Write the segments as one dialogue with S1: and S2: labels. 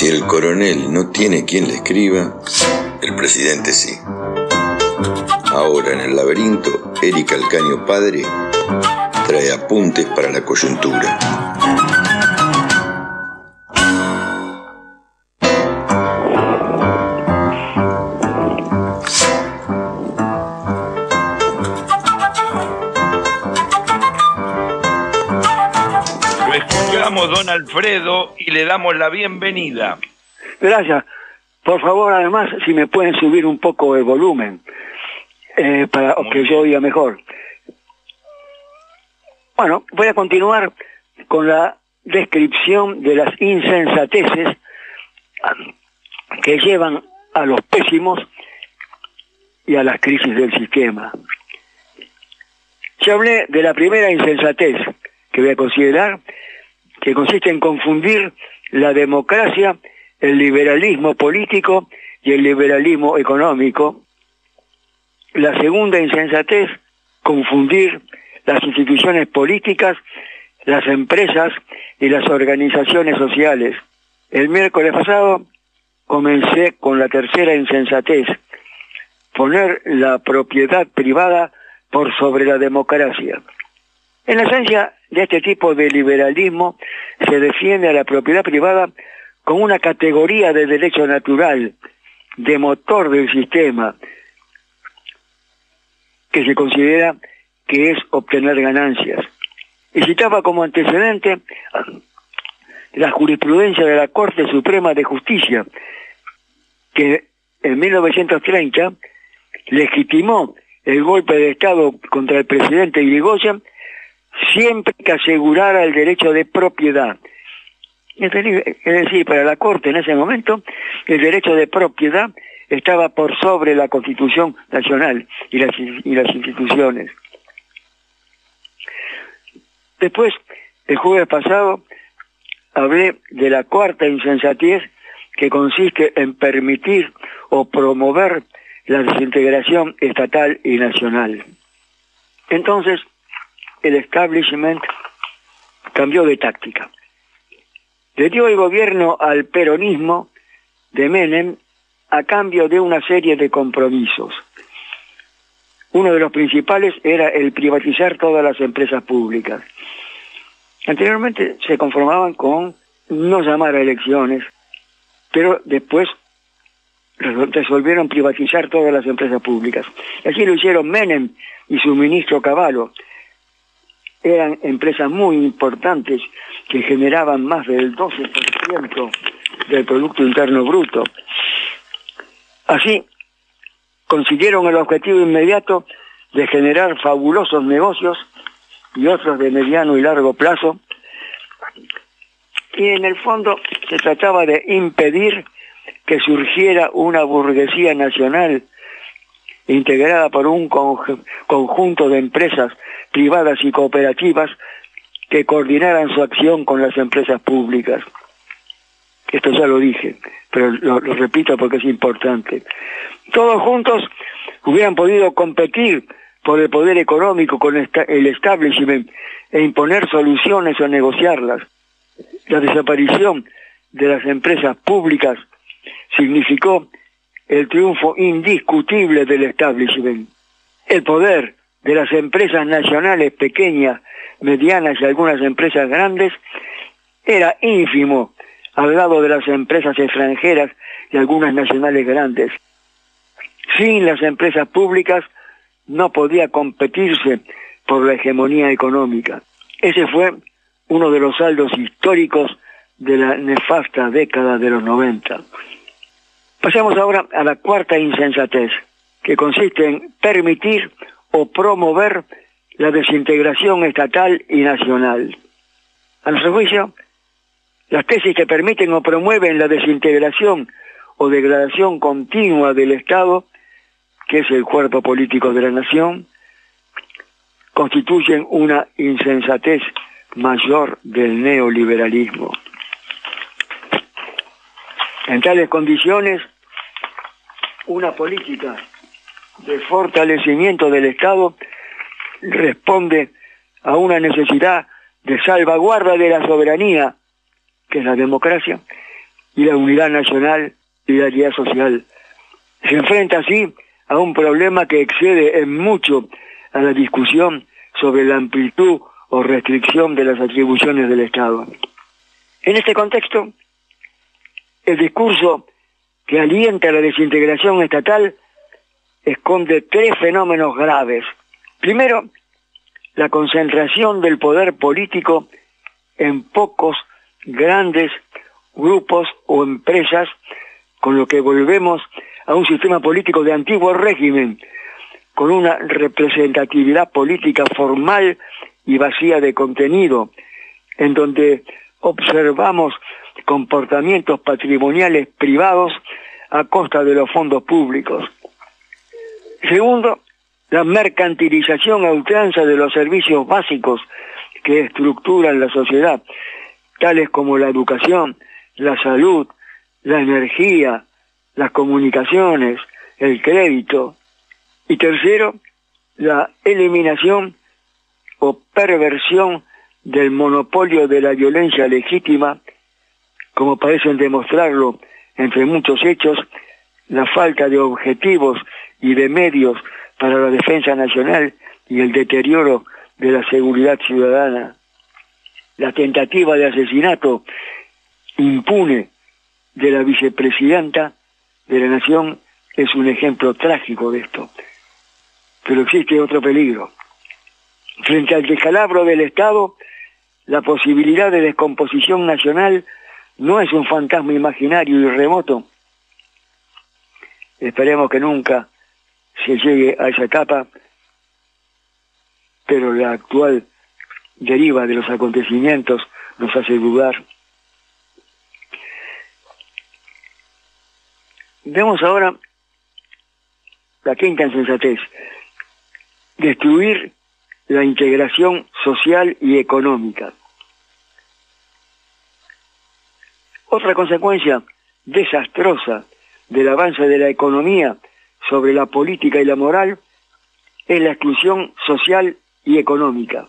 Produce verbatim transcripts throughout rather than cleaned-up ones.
S1: el coronel no tiene quien le escriba, el presidente sí. Ahora en el laberinto, Eric Alcaño padre trae apuntes para la coyuntura.
S2: Lo escuchamos, don Alfredo, y le damos la bienvenida.
S3: Gracias. Por favor, además, si me pueden subir un poco el volumen, eh, para Muy que bien. Yo oiga mejor. Bueno, voy a continuar con la descripción de las insensateces que llevan a los pésimos y a las crisis del sistema. Ya hablé de la primera insensatez que voy a considerar, que consiste en confundir la democracia, el liberalismo político y el liberalismo económico. La segunda insensatez, confundir las instituciones políticas, las empresas y las organizaciones sociales. El miércoles pasado comencé con la tercera insensatez, poner la propiedad privada por sobre la democracia. En la esencia de este tipo de liberalismo se defiende a la propiedad privada como una categoría de derecho natural, de motor del sistema, que se considera que es obtener ganancias. Y citaba como antecedente la jurisprudencia de la Corte Suprema de Justicia, que en mil novecientos treinta legitimó el golpe de Estado contra el presidente Irigoyen siempre que asegurara el derecho de propiedad. Es decir, para la Corte en ese momento, el derecho de propiedad estaba por sobre la Constitución Nacional y las, y las instituciones. Después, el jueves pasado, hablé de la cuarta insensatez, que consiste en permitir o promover la desintegración estatal y nacional. Entonces, el establishment cambió de táctica. Le dio el gobierno al peronismo de Menem a cambio de una serie de compromisos. Uno de los principales era el privatizar todas las empresas públicas. Anteriormente se conformaban con no llamar a elecciones, pero después resolvieron privatizar todas las empresas públicas. Así lo hicieron Menem y su ministro Cavallo. Eran empresas muy importantes que generaban más del doce por ciento del Producto Interno Bruto. Así, consiguieron el objetivo inmediato de generar fabulosos negocios y otros de mediano y largo plazo. Y en el fondo se trataba de impedir que surgiera una burguesía nacional integrada por un conjunto de empresas privadas y cooperativas que coordinaran su acción con las empresas públicas. Esto ya lo dije, pero lo, lo repito porque es importante. Todos juntos hubieran podido competir por el poder económico con el establishment e imponer soluciones o negociarlas. La desaparición de las empresas públicas significó el triunfo indiscutible del establishment. El poder de las empresas nacionales pequeñas, medianas y algunas empresas grandes era ínfimo al lado de las empresas extranjeras y algunas nacionales grandes. Sin las empresas públicas no podía competirse por la hegemonía económica. Ese fue uno de los saldos históricos de la nefasta década de los noventa. Pasamos ahora a la cuarta insensatez, que consiste en permitir o promover la desintegración estatal y nacional. A nuestro juicio, las tesis que permiten o promueven la desintegración o degradación continua del Estado, que es el cuerpo político de la nación, constituyen una insensatez mayor del neoliberalismo. En tales condiciones, una política de fortalecimiento del Estado responde a una necesidad de salvaguarda de la soberanía, que es la democracia, y la unidad nacional y la solidaridad social. Se enfrenta así a un problema que excede en mucho a la discusión sobre la amplitud o restricción de las atribuciones del Estado. En este contexto, el discurso que alienta la desintegración estatal esconde tres fenómenos graves. Primero, la concentración del poder político en pocos grandes grupos o empresas, con lo que volvemos a un sistema político de antiguo régimen, con una representatividad política formal y vacía de contenido, en donde observamos comportamientos patrimoniales privados a costa de los fondos públicos. Segundo, la mercantilización a ultranza de los servicios básicos que estructuran la sociedad, tales como la educación, la salud, la energía, las comunicaciones, el crédito. Y tercero, la eliminación o perversión del monopolio de la violencia legítima, como parecen demostrarlo, entre muchos hechos, la falta de objetivos y de medios para la defensa nacional y el deterioro de la seguridad ciudadana. La tentativa de asesinato impune de la vicepresidenta de la Nación es un ejemplo trágico de esto. Pero existe otro peligro. Frente al descalabro del Estado, la posibilidad de descomposición nacional no es un fantasma imaginario y remoto. Esperemos que nunca se llegue a esa etapa, pero la actual deriva de los acontecimientos nos hace dudar. Vemos ahora la quinta insensatez: destruir la integración social y económica. Otra consecuencia desastrosa del avance de la economía sobre la política y la moral es la exclusión social y económica.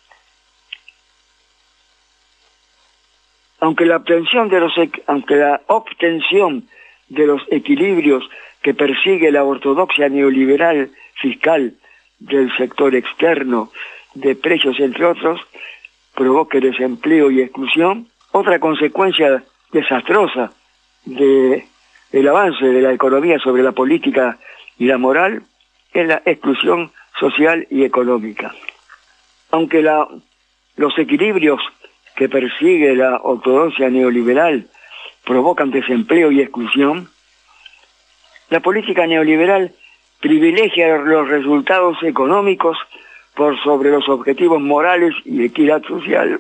S3: Aunque la obtención de los, aunque la obtención de los equilibrios que persigue la ortodoxia neoliberal fiscal del sector externo, de precios entre otros, provoque desempleo y exclusión, otra consecuencia desastrosa de el avance de la economía sobre la política y la moral es la exclusión social y económica. Aunque la, los equilibrios que persigue la ortodoxia neoliberal provocan desempleo y exclusión, la política neoliberal privilegia los resultados económicos por sobre los objetivos morales y equidad social.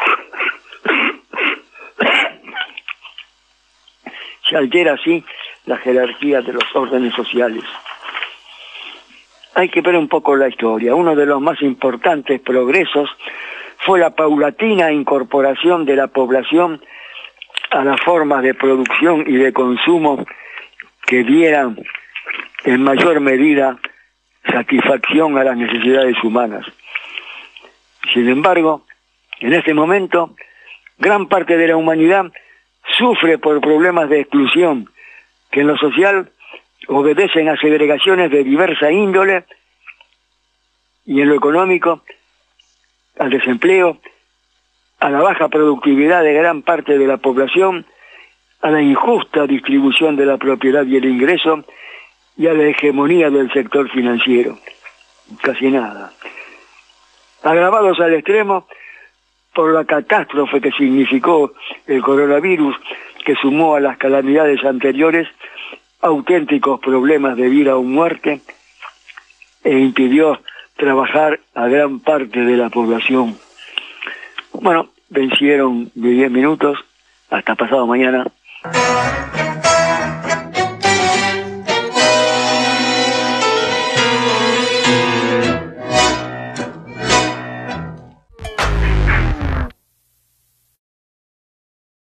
S3: Se altera así la jerarquía de los órdenes sociales. Hay que ver un poco la historia. Uno de los más importantes progresos fue la paulatina incorporación de la población a las formas de producción y de consumo que dieran en mayor medida satisfacción a las necesidades humanas. Sin embargo, en este momento, gran parte de la humanidad sufre por problemas de exclusión, que en lo social obedecen a segregaciones de diversa índole, y en lo económico al desempleo, a la baja productividad de gran parte de la población, a la injusta distribución de la propiedad y el ingreso, y a la hegemonía del sector financiero. Casi nada. Agravados al extremo por la catástrofe que significó el coronavirus, que sumó a las calamidades anteriores auténticos problemas de vida o muerte e impidió trabajar a gran parte de la población. Bueno, vencieron de diez minutos. Hasta pasado mañana.